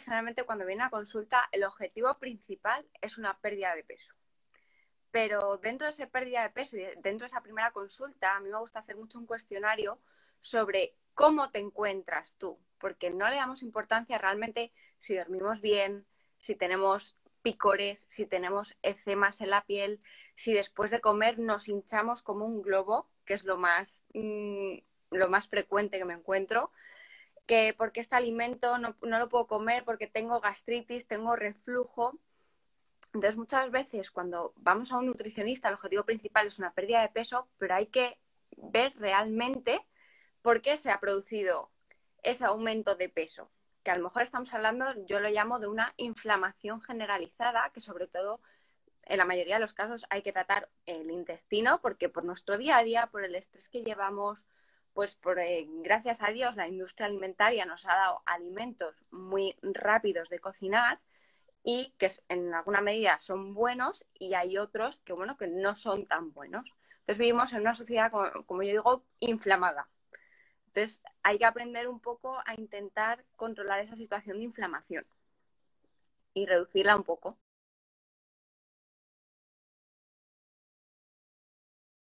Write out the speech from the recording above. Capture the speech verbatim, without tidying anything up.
generalmente cuando viene a consulta el objetivo principal es una pérdida de peso. Pero dentro de esa pérdida de peso y dentro de esa primera consulta, a mí me gusta hacer mucho un cuestionario sobre cómo te encuentras tú, porque no le damos importancia realmente si dormimos bien, si tenemos picores, si tenemos eczemas en la piel, si después de comer nos hinchamos como un globo, que es lo más, mmm, lo más frecuente que me encuentro, que porque este alimento no, no lo puedo comer porque tengo gastritis, tengo reflujo. Entonces, muchas veces cuando vamos a un nutricionista, el objetivo principal es una pérdida de peso, pero hay que ver realmente por qué se ha producido ese aumento de peso. Que a lo mejor estamos hablando, yo lo llamo de una inflamación generalizada, que sobre todo en la mayoría de los casos hay que tratar el intestino, porque por nuestro día a día, por el estrés que llevamos, pues por, eh, gracias a Dios la industria alimentaria nos ha dado alimentos muy rápidos de cocinar y que en alguna medida son buenos y hay otros que, bueno, que no son tan buenos. Entonces vivimos en una sociedad, como, como yo digo, inflamada. Entonces hay que aprender un poco a intentar controlar esa situación de inflamación y reducirla un poco.